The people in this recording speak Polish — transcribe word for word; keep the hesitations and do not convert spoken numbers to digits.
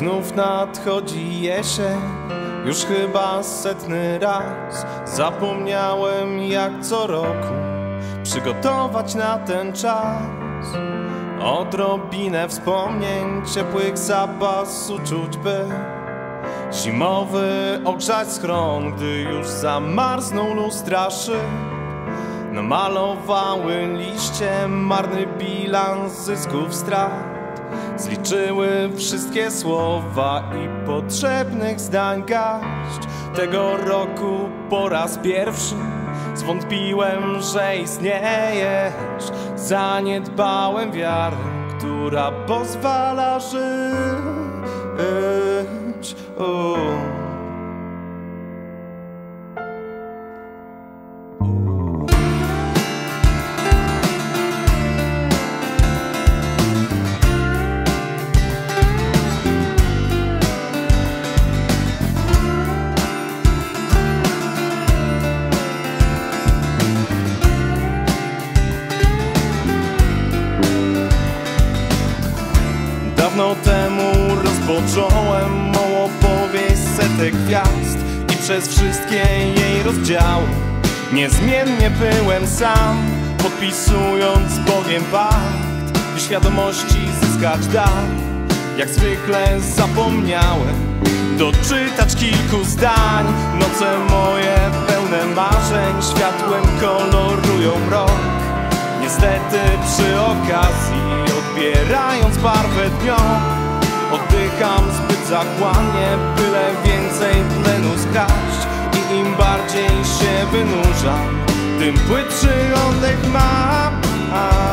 Znów nadchodzi jesień, już chyba setny raz. Zapomniałem jak co roku przygotować na ten czas odrobinę wspomnień, ciepłych zapas uczuć, by zimowy ogrzać schron, gdy już zamarzną lustra szyb. Namalowały liście marny bilans zysków, strat. Zliczyły wszystkie słowa i potrzebnych zdań garść. Tego roku po raz pierwszy zwątpiłem, że istniejesz. Zaniedbałem wiarę, która pozwala żyć. O. Dawno temu rozpocząłem mą opowieść setek gwiazd i przez wszystkie jej rozdziały niezmiennie byłem sam, podpisując z Bogiem pakt, by świadomości zyskać dar. Jak zwykle zapomniałem doczytać kilku zdań. Noce moje pełne marzeń światłem kolorują mrok. Niestety przy okazji, odbierając barwę dniom, oddycham zbyt zachłannie, byle więcej tlenu skraść. I im bardziej się wynurzam, tym płytszy oddech mam.